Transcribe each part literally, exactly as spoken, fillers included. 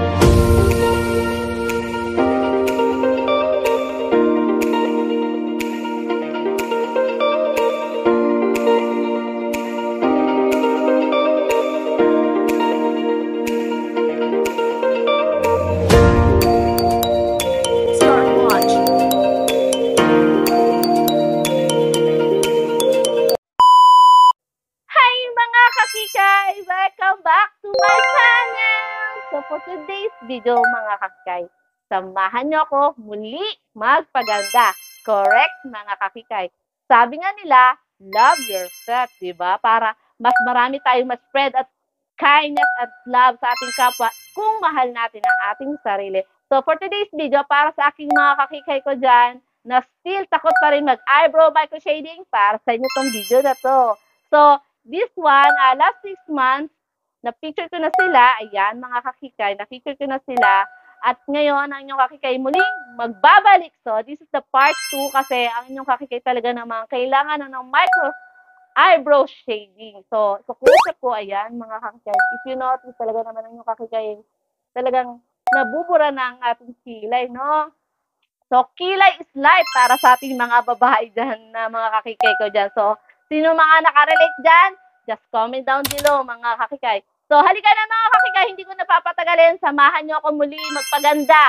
For today's video mga kakikay, samahan nyo ako muli magpaganda. Correct mga kakikay? Sabi nga nila, love yourself, diba? Para mas marami tayong ma-spread at kindness at love sa ating kapwa kung mahal natin ang ating sarili. So for today's video, para sa aking mga kakikay ko dyan, na still takot pa rin mag-eyebrow microshading, para sa inyo tong video na to. So this one, uh, last six months, na-picture ko na sila. Ayan, mga kakikay, na-picture ko na sila. At ngayon, ang inyong kakikay muling magbabalik. So, this is the part two kasi ang inyong kakikay talaga naman kailangan na ng micro eyebrow shading. So, so close po, ayan, mga kakikay. If you notice, talaga naman ang inyong kakikay talagang nabubura na ang ating kilay, no? So, kilay is life para sa ating mga babae dyan na mga kakikay ko dyan. So, sino mga nakarelate dyan? Just comment down below, mga kakikay. So, halika na mga kakikay, hindi ko napapatagalin. Samahan nyo ako muli magpaganda.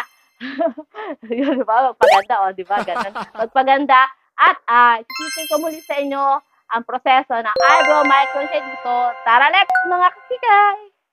Yun, diba? Magpaganda, o, diba? Ganun. Magpaganda. At, ah, uh, isisipin ko muli sa inyo ang proseso ng eyebrow microshading. So, tara, let's, mga kakikay!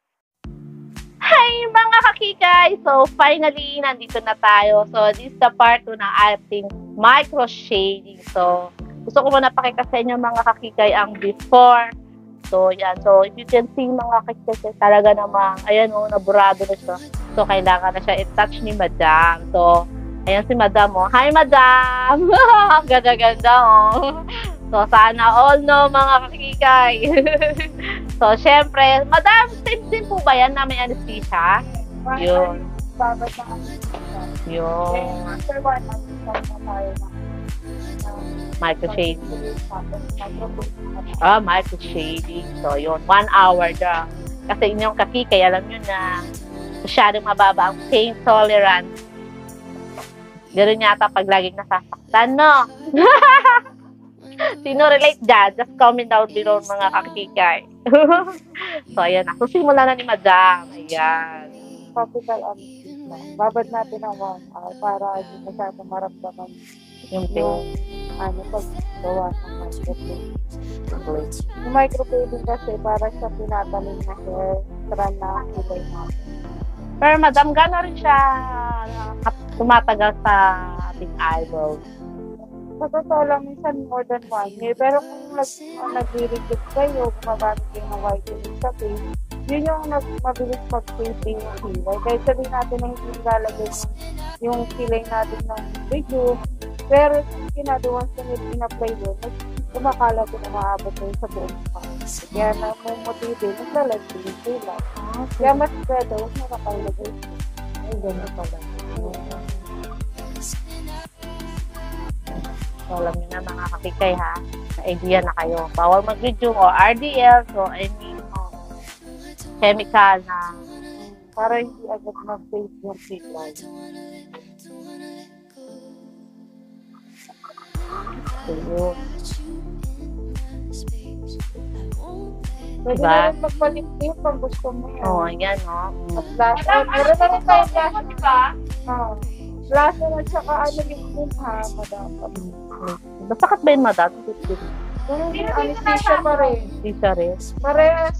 Hi, mga kakikay! So, finally, nandito na tayo. So, this is the part two ng ating microshading. So, gusto ko muna pakita sa inyo, mga kakikay, ang before. So, yan. So, if you can see mga kakikay, talaga namang, ayan o, oh, naburado na siya. So, kailangan na siya i-touch ni Madam. So, ayan si Madam o. Oh. Hi, Madam! Ang ganda-ganda o. Oh. So, sana all no, mga kakikay. So, syempre, Madam, same din po ba yan na may anesthesia? Yun. Yun. Microshading. Ah, microshading. So, yun. One hour daw. Kasi inyong kakikay, alam nyo na masyadong mababa ang pain tolerance. Gano'n yata pag laging nasasaktan, no? Sino relate dyan? Just comment down below, mga kakikay. So, ayan na. So, simula na ni Madam. Ayan. Topical anesthesia. Babad natin ang one hour para hindi masyado maramdaman yung pain. Ano, paggawa ng microblading. Yung microblading kasi para sa tinatanim na hair, strand na kulay natin. Pero Madam, gano'n rin siya tumatagal sa ating eyebrows? Sa totoo lang, minsan more than one year. Pero kung nag, uh, nag-reduce kayo, gumagamit kayo ng whitening sa face, yun yung nag, mabilis mag-shaping yung kilay. Kahit sabihin natin na hindi lalagay yung kilay natin ng video, pero kung kinadawan sa nil in-apply doon, kumakala ko na maabot na sa buong pa. Kaya na mong motive, naglalagay yung kilay. Kaya mas pwede, huwag nakakalagay. Ay, gano'n pala. So, alam nyo na mga kakikay ha, na idea na kayo. Bawal mag-reduce o R D L, so I mean, oh, chemical na para hindi agad mag-face yung kilay. So, yun. Pwede diba? na rin magpalit yun pag gusto mo yan. Oo, oh, yan o. Oh. At last, oh, meron na rin tayo last, diba? Oo. Last na at saka ano yung boom ha, Madam. Bakit ba yung Madam? Yung anesthesia pa rin. Anesthesia rin? Parehas.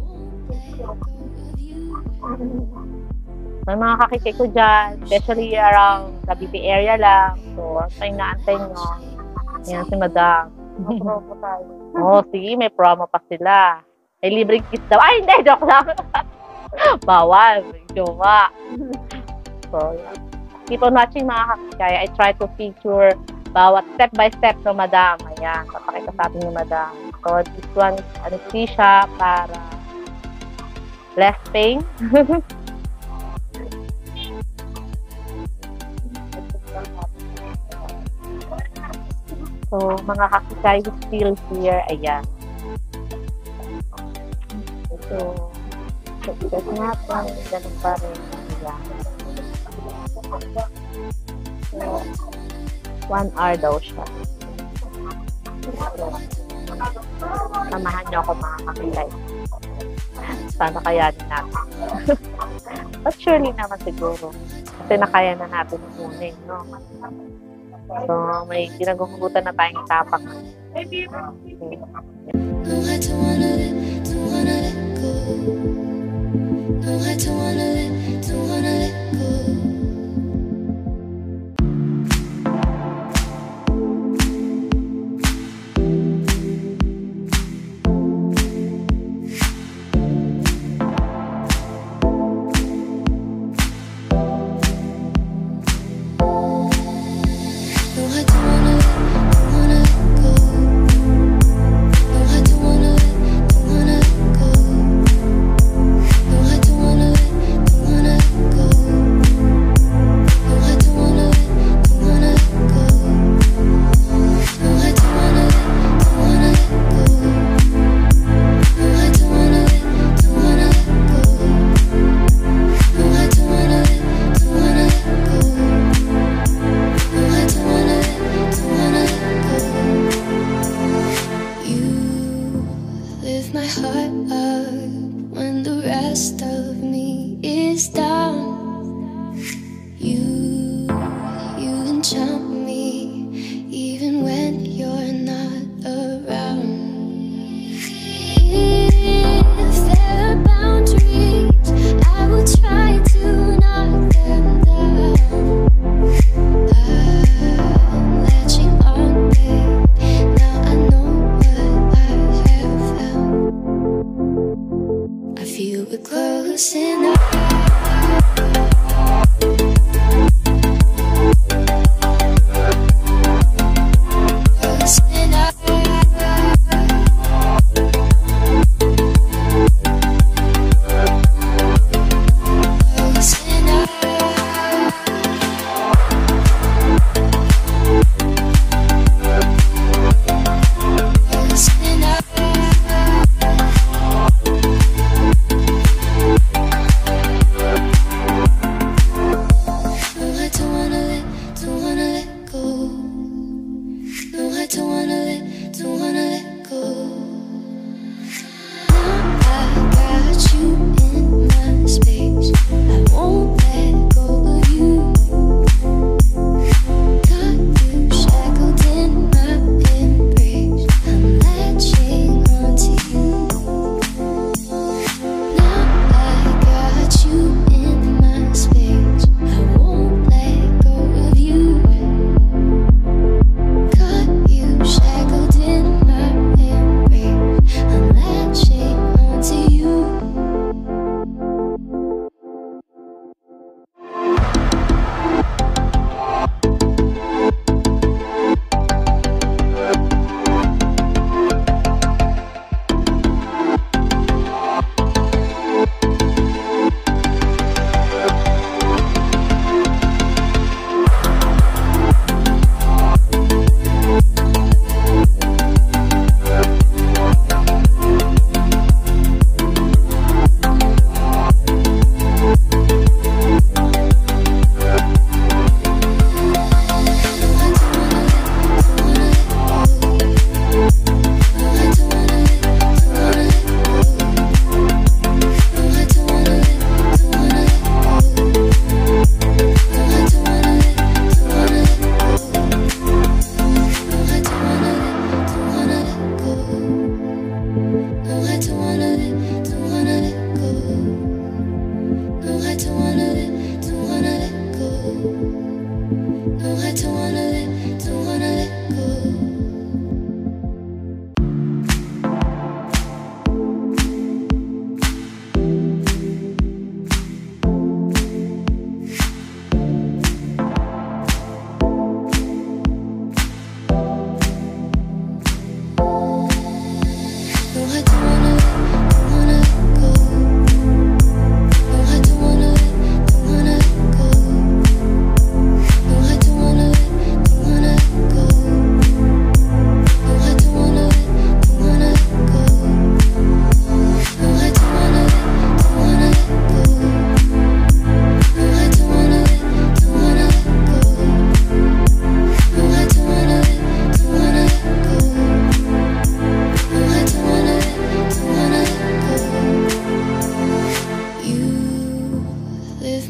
May mga kakikay ko dyan, especially around Cavite area lang. So, antay na antay nyo. Yan si Madam. May promo tayo. Oo, oh, sige, may promo pa sila. May libreng kiss daw. Ay, hindi, joke lang. Bawal, joke nga. So, yan. Keep on watching mga kakikay. I try to feature bawat step by step ng Madam. Ayan, papakita sa atin ni Madam. So, this one is anesthesia para less pain. So, mga kakikay still here. Ayan. So, check natin. Ganun pa rin. Yan. So, one hour daw siya. Samahan niyo ako mga kakilay. Sana kayanin natin. But surely naman siguro. Kasi nakaya na natin yung una, no? So, may ginagagutan na tayong tapak. Okay. Wanna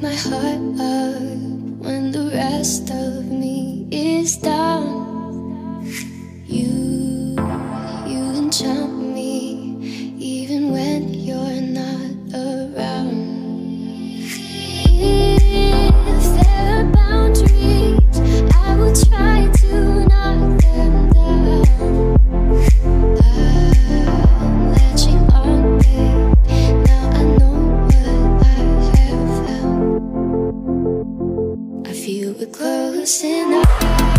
my heart up when the rest of me is down. You, you enchant me even when you're not around. If there are boundaries, I will try to knock them down. I'm latching on, babe. Now I know what I have found. I feel we're close enough.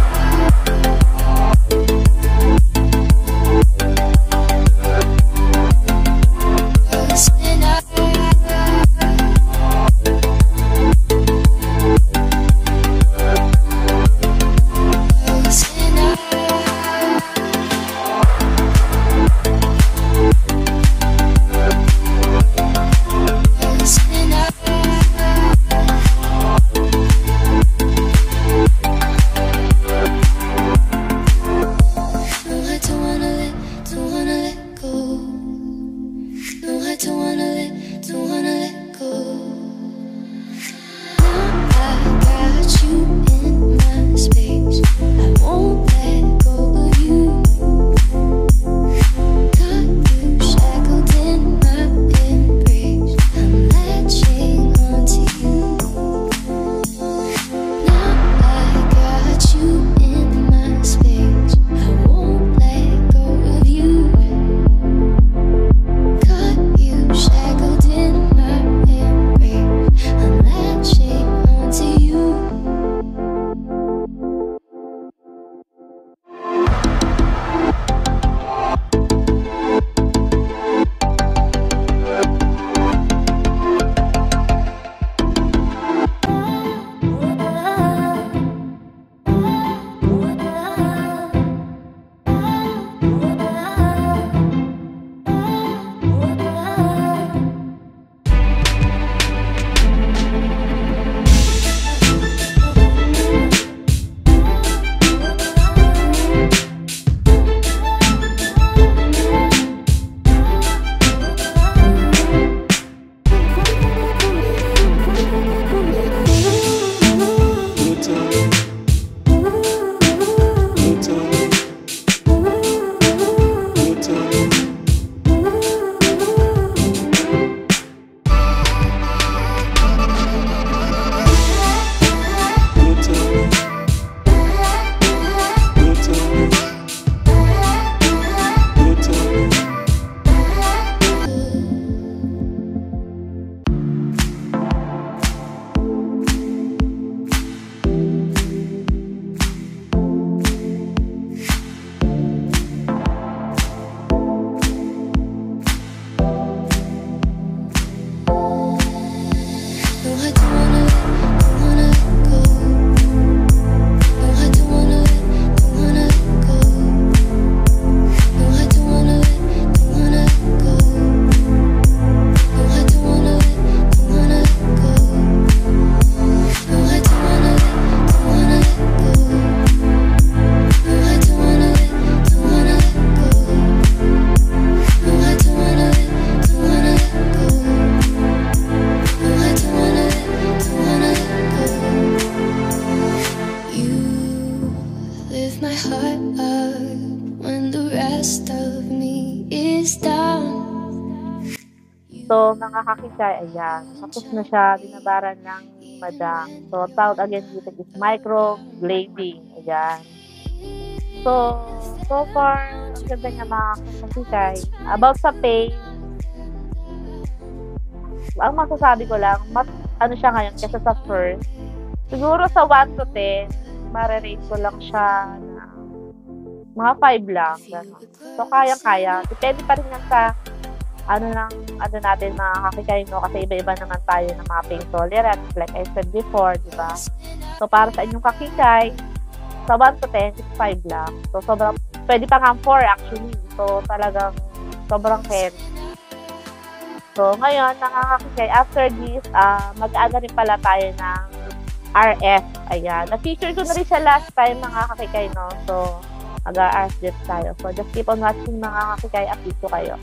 So, mga kakikay, ayan. Tapos na siya, binabaran ng madam. So, tawag again dito is microblading. Ayan. So, so far, ang ganda niya mga kakikay. About sa pain, ang masasabi ko lang, mas ano siya ngayon kaysa sa first. Siguro sa one to ten, marerate ko lang siya na mga five lang. Gano'n. So, kaya-kaya. Depende pa rin yan sa ano lang, ano natin mga kakikay, no? Kasi iba-iba naman tayo ng mga pain tolerance, like I said before, di ba? So, para sa inyong kakikay, sa one to ten, it's five lang. So, sobrang, pwede pa nga four actually. So, talagang sobrang heavy. So, ngayon, mga kakikay, after this, uh, mag-ano rin pala tayo ng R F. Ayan. Na-feature ko na rin siya last time, mga kakikay, no? So, mag-R F this tayo. So, just keep on watching, mga kakikay. Update ko kayo.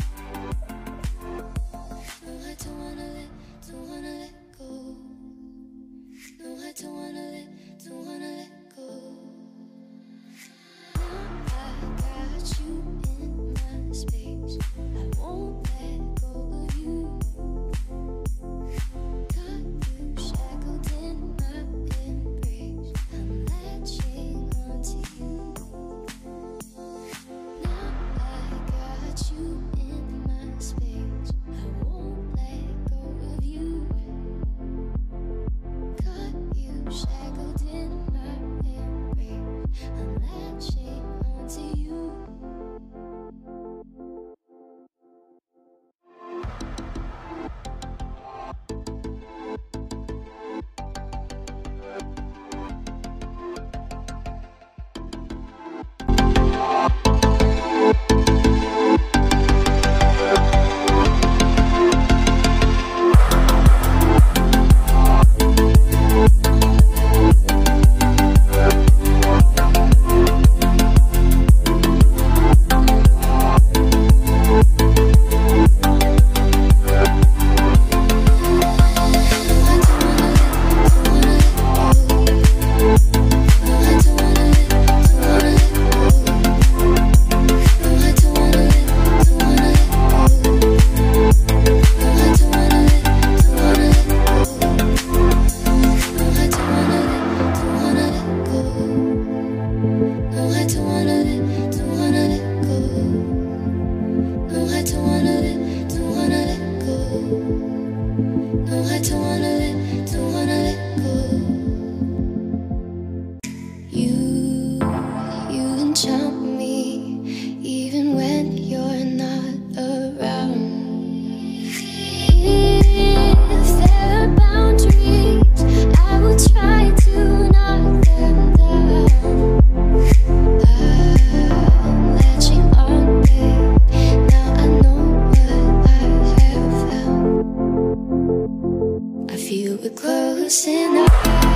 feel we're close enough.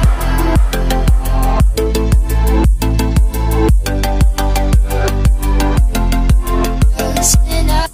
Close enough.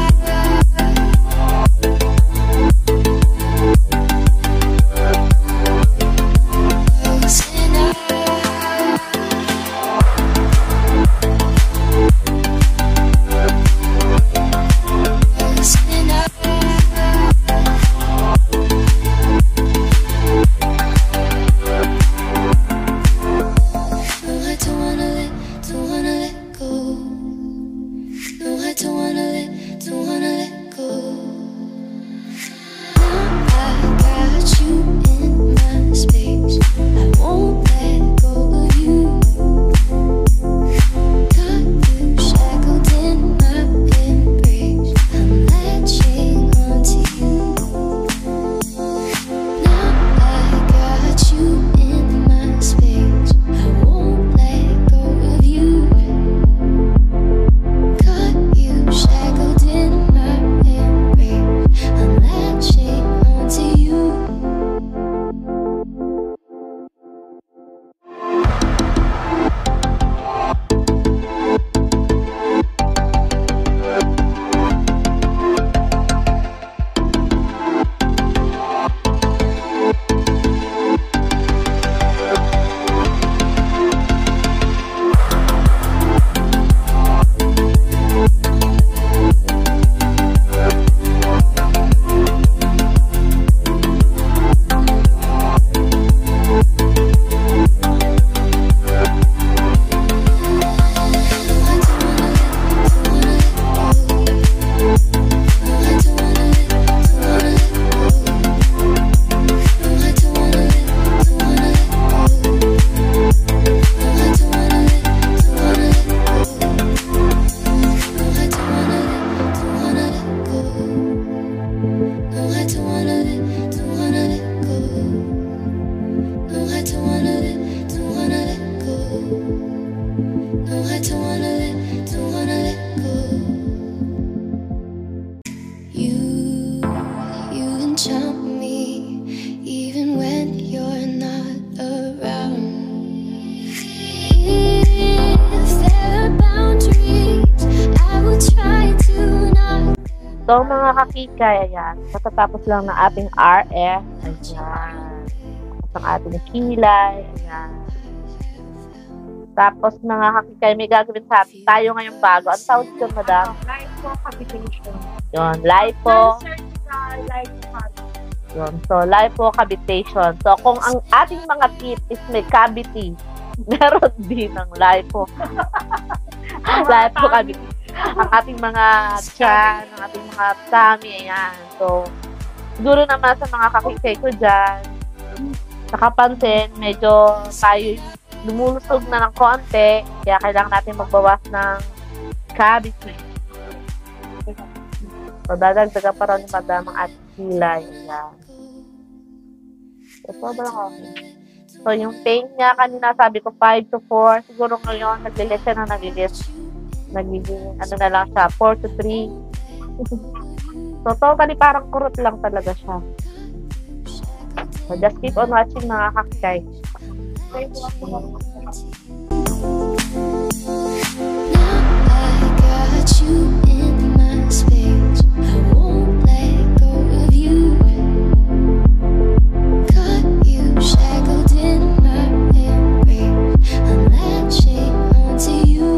So, mga kakikay, ayan. Matatapos lang ng ating R F. Ayan. Tapos ang ating kilay. Ayan. Tapos, mga kakikay, may gagawin sa atin. Tayo ngayong bago. Ang tawag dyan, madam? Lipo Cavitation. Yun, lipo. Lipo. Yun. So, lipo cavitation. So, kung ang ating mga teeth is may cavity, meron din ng lipo. Lipo cavitation. Ang ating mga tiyan, ang ating mga tummy, ayan. So, siguro naman sa mga kakikay ko dyan, nakapansin, medyo tayo lumulusog na ng konti, kaya kailangan natin magbawas ng cavity. So, dadagdagan pa rin ni madam ang ating kilay. Ayan. So, sobrang okay. So, yung pain niya, kanina sabi ko five to four. Siguro ngayon, naglilis siya na naglilis. Nagiging, ano na lang siya, four to three. So, totally parang kurot lang talaga siya. So, just keep on watching, mga kakikay. Now I got you in my space. I won't let go of you. Got you shackled in my embrace. I'm latching onto you.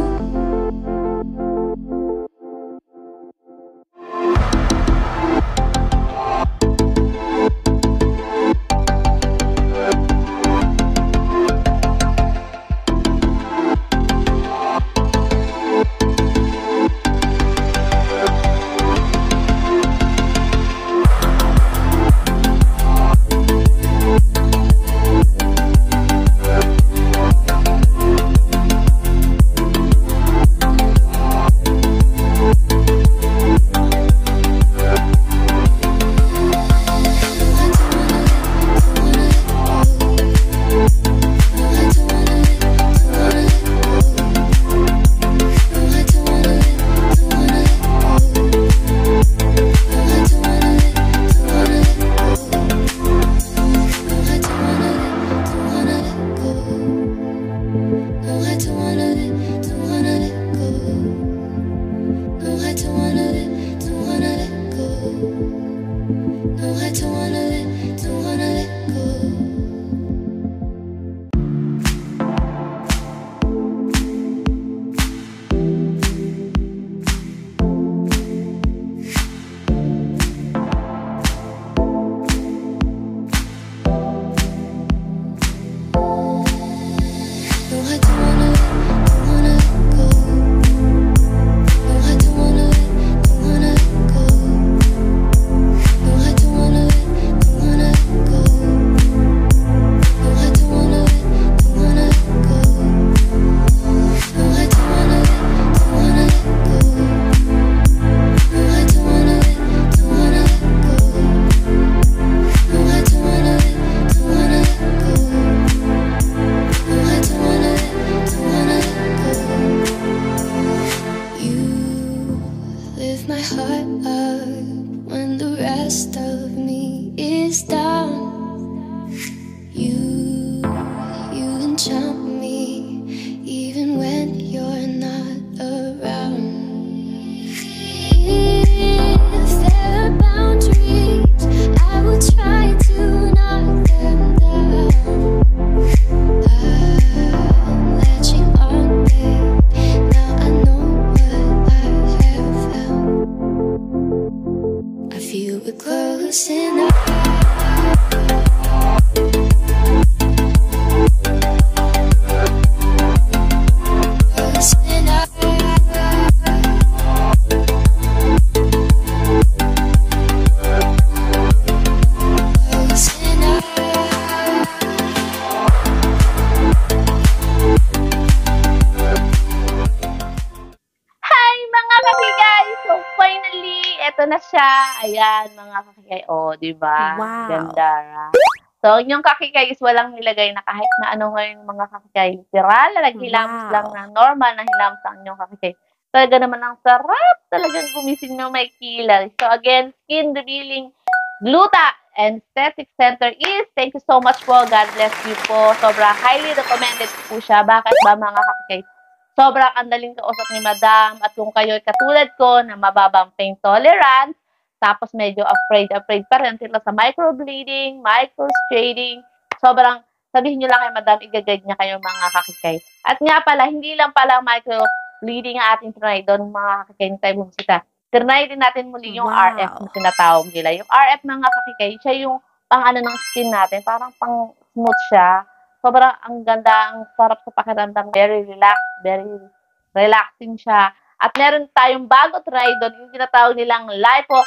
Ayan, mga kakikay. O, di ba? Wow. Ganda, ra. So, yung kakikay is walang nilagay na kahit na ano ngayon mga kakikay. Literal, naghilamos Wow. lang na normal na hilamos ang inyong kakikay. Talaga naman ang sarap talagang gumising ng may kilay. So, again, skin revealing Gluta and Aesthetic Center is, thank you so much po. God bless you po. Sobrang highly recommended po siya. Bakit ba mga kakikay? Sobrang andaling kausap ni Madam. At kung kayo katulad ko na mababang pain tolerance, tapos medyo afraid-afraid pa rin sila sa microblading, microshading, sobrang sabihin nyo lang kay Madam, i-guide niya kayo mga kakikay. At nga pala, hindi lang pala microblading ang ating trinay doon mga kakikay tayo bumisita. Trinay din natin muli yung Wow. R F na tinatawag nila. Yung R F mga kakikay, siya yung pang ano ng skin natin, parang pang smooth siya. Sobrang ang ganda, ang sarap sa pakiramdam. Very relaxed, very relaxing siya. At meron tayong bago try doon, yung tinatawag nilang Lipo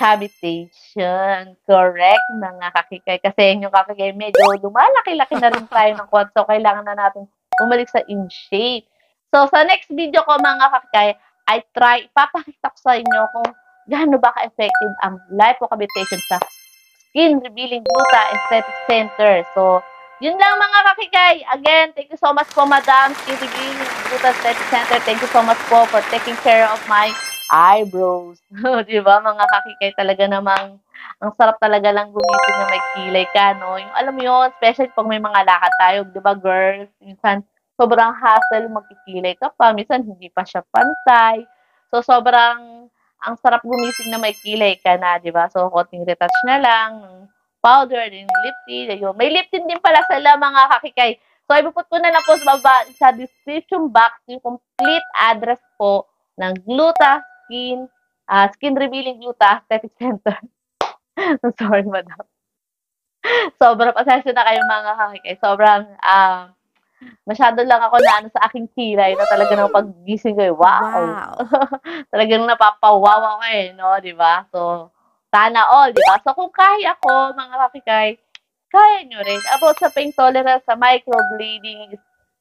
Cavitation. Correct, mga kakikay. Kasi yung kakikay, medyo lumalaki-laki na rin tayo ng kwat. So, kailangan na natin bumalik sa in shape. So, sa next video ko, mga kakikay, I try, ipapakita ko sa inyo kung gaano ba ka-effective ang Lipo Cavitation sa Skin Revealing Gluta Aesthetic Center. So, yun lang mga kakikay. Again, thank you so much po, Madam Skin Revealing Gluta Aesthetic Center. Thank you so much po for taking care of my eyebrows. Diba, mga kakikay, talaga namang ang sarap talaga lang gumising na may kilay ka, no? Yung alam mo yun, especially pag may mga lakad tayo, diba, girls? Minsan, sobrang hassle magkikilay ka pa. Minsan, hindi pa siya pantay. So, sobrang ang sarap gumising na may kilay ka na, di ba? So, konting retouch na lang, powder, din lip tint, ayun. May lip tint din pala sila, mga kakikay. So, ipuput ko na lang po sa baba, sa description box, yung complete address po ng Gluta Skin, uh, Skin Revealing Gluta Aesthetic Center. I'm sorry, madam. Sobrang pasensya na kayo, mga kakikay. Sobrang, ah, uh, masyado lang ako na ano sa aking kilay na talaga nang paggising ko, eh, wow! Wow. Talagang napapawawa ko eh, no? Diba? So, sana all, diba? So, kung kaya ko, mga kakikay, kaya nyo rin. About sa pain tolerance, sa microblading,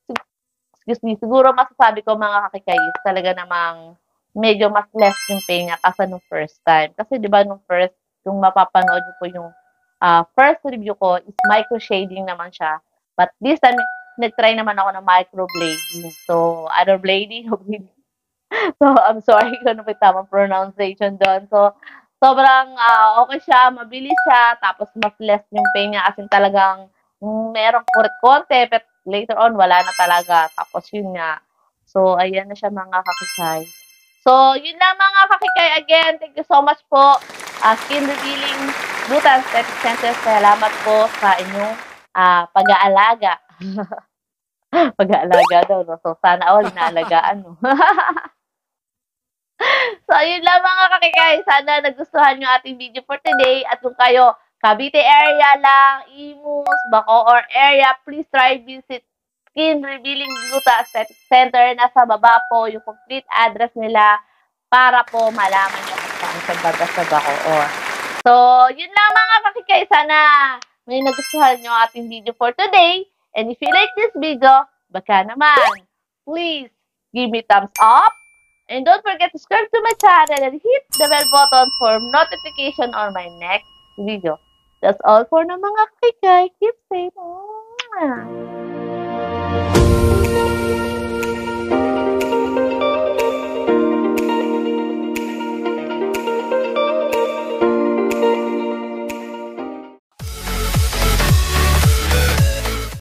excuse me, siguro masasabi ko, mga kakikay, is talaga namang medyo mas less yung pain niya kasi nung first time. Kasi, diba, nung first, yung mapapanood nyo po yung uh, first review ko is microshading naman siya. But this time, nag-try naman ako ng microblading. So, other blading, blading. So, I'm sorry kung ano may tamang pronunciation doon. So, sobrang uh, okay siya, mabilis siya, tapos mas less yung pain niya kasi talagang mm, merong kurit-konti, but later on, wala na talaga. Tapos yun nga. So, ayan na siya, mga kakikay. So, yun lang, mga kakikay. Again, thank you so much po. Uh, Skin Revealing Gluta Aesthetic Center. Salamat po sa inyong uh, pag-aalaga. Pag-aalaga daw, no? So, sana all inaalagaan, no? So, yun lang, mga kakikay. Sana nagustuhan nyo ating video for today. At kung kayo, Cavite area lang, Imus, Bacoor area, please try visit Skin Revealing Gluta Aesthetic Center. Nasa baba po yung complete address nila para po malaman nyo kung saan sa baga sa Bacoor. So, yun lang, mga kakikay. Sana may nagustuhan nyo ating video for today. And if you like this video, baka naman, please give me thumbs up. And don't forget to subscribe to my channel and hit the bell button for notification on my next video. That's all for na mga kakikay. Keep safe.